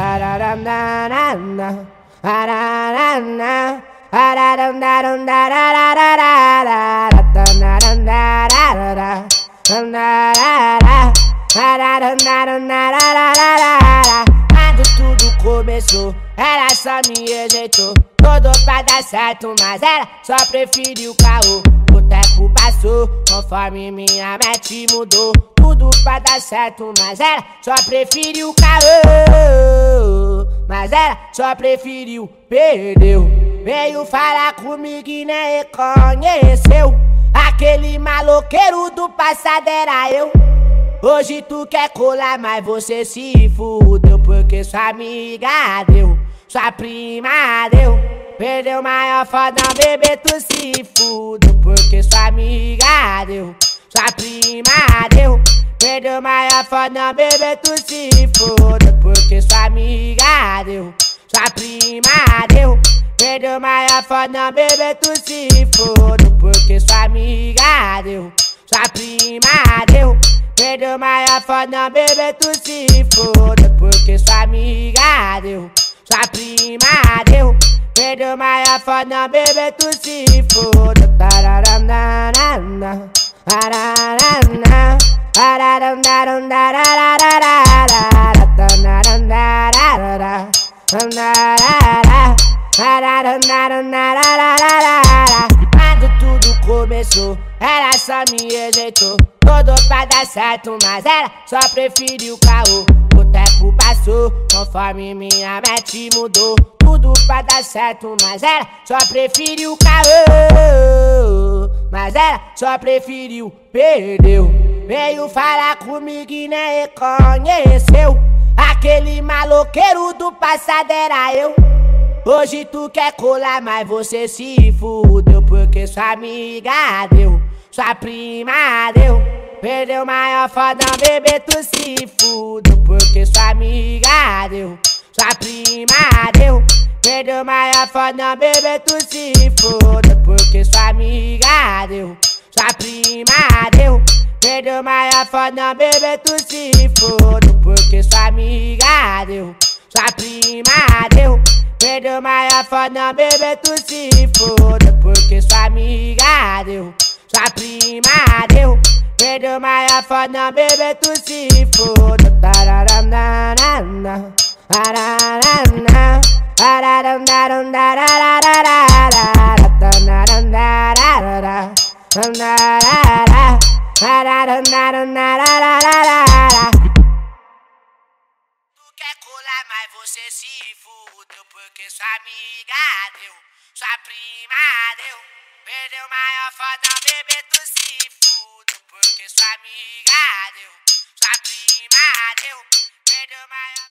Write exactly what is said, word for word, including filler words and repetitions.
Quando tudo começou, ela só me rejeitou. Todo pra dar certo, mas ela só preferiu caô. O tempo passou, conforme minha mente mudou. Tudo pra dar certo, mas ela só preferiu caô. Mas ela só preferiu, perdeu. Veio falar comigo e nem reconheceu. Aquele maloqueiro do passado era eu. Hoje tu quer colar, mas você se fudeu. Porque sua amiga deu, sua prima deu. Perdeu maior fodão, bebê, tu se fudeu. Porque sua amiga deu, sua prima deu. Perdeu maior fodão, bebê, tu se fudeu. Porque sua amiga deu, sua prima deu. Perdeu maior fodão, bebê, tu se fudeu. Porque sua amiga deu, sua prima deu. Perdeu maior fodão, bebê, tu se fudeu. Porque sua amiga deu, sua prima deu. Perdeu maior fodão, bebê, tu se fudeu. Quando tudo começou, ela só me rejeitou. Todo pra dar certo, mas ela só preferiu caô. O tempo passou, conforme minha mente mudou. Tudo pra dar certo, mas ela só preferiu caô. Mas ela só preferiu, perdeu. Veio falar comigo e nem reconheceu. Aquele maloqueiro do passado era eu. Hoje tu quer colar, mas você se fudeu. Porque sua amiga deu, sua prima deu. Perdeu maior fodão, bebê, tu se fudeu. Porque sua amiga deu, sua prima deu. Perdeu maior fodão, bebê, tu se fudeu. Porque sua amiga deu, sua prima deu. Perdeu maior fodão, bebê, tu se fudeu. Porque sua amiga deu, sua prima deu. Perdeu maior fodão, bebê, tu se fudeu. Porque sua amiga deu, sua prima deu. Perdeu maior fodão, bebê, tu se fudeu. Tu quer colar, mas você se fudeu. Porque sua amiga deu, sua prima deu. Perdeu maior fodão, bebê, tu se fudeu. Porque sua amiga deu, sua prima deu. Perdeu maior